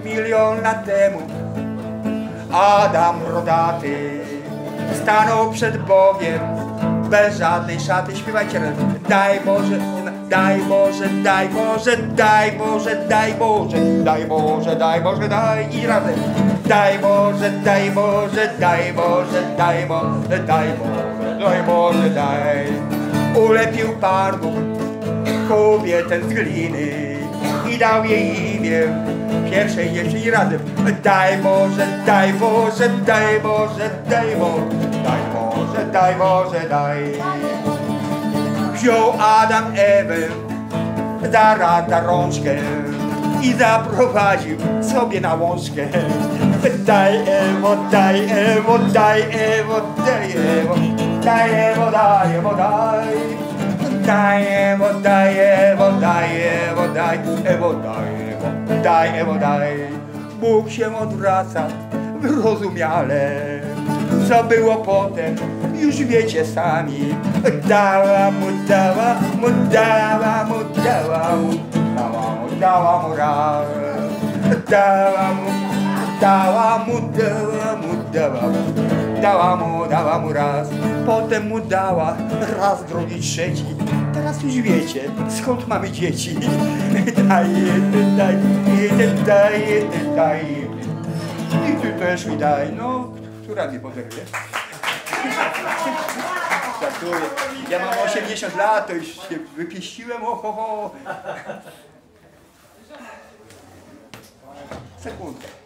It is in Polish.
milion lat temu Adam brodaty stanął przed Bogiem bez żadnej szaty. Śpiewajcie razem. Daj Boże, daj Boże, daj Boże, daj Boże, daj Boże, daj Boże, daj Boże, daj i razem. Daj Boże, daj Boże, daj Boże, daj Boże, daj Boże, daj Boże, daj. Ulepił Pan Bóg kobietę z gliny i dał jej imię pierwszej dziewczynie razem. Daj Boże, daj Boże, daj Boże, daj Boże, daj Boże, daj Boże, daj. Wziął Adam Ewę za rączkę i zaprowadził sobie na łączkę. Daj Ewo, daj Ewo, daj Ewo, daj Ewo, daj Ewo, daj Ewo, daj. Daj Ewo, daj Ewo, daj Ewo, daj Ewo, daj Ewo, daj Ewo, daj. Bóg się odwraca wyrozumiale. Co było potem, już wiecie sami. Dała mu, dała mu, dała mu, dała mu, dała mu, dała mu raz. Dała mu, dała mu, dała mu, dała mu, dała mu raz. Potem mu dała raz, drugi, trzeci. Teraz już wiecie, skąd mamy dzieci. Daj, daj, daj, daj. I ty też mi daj. No, która mi poderwie? Żartuję. Ja mam 80 lat, to już się wypieściłem, Sekundę.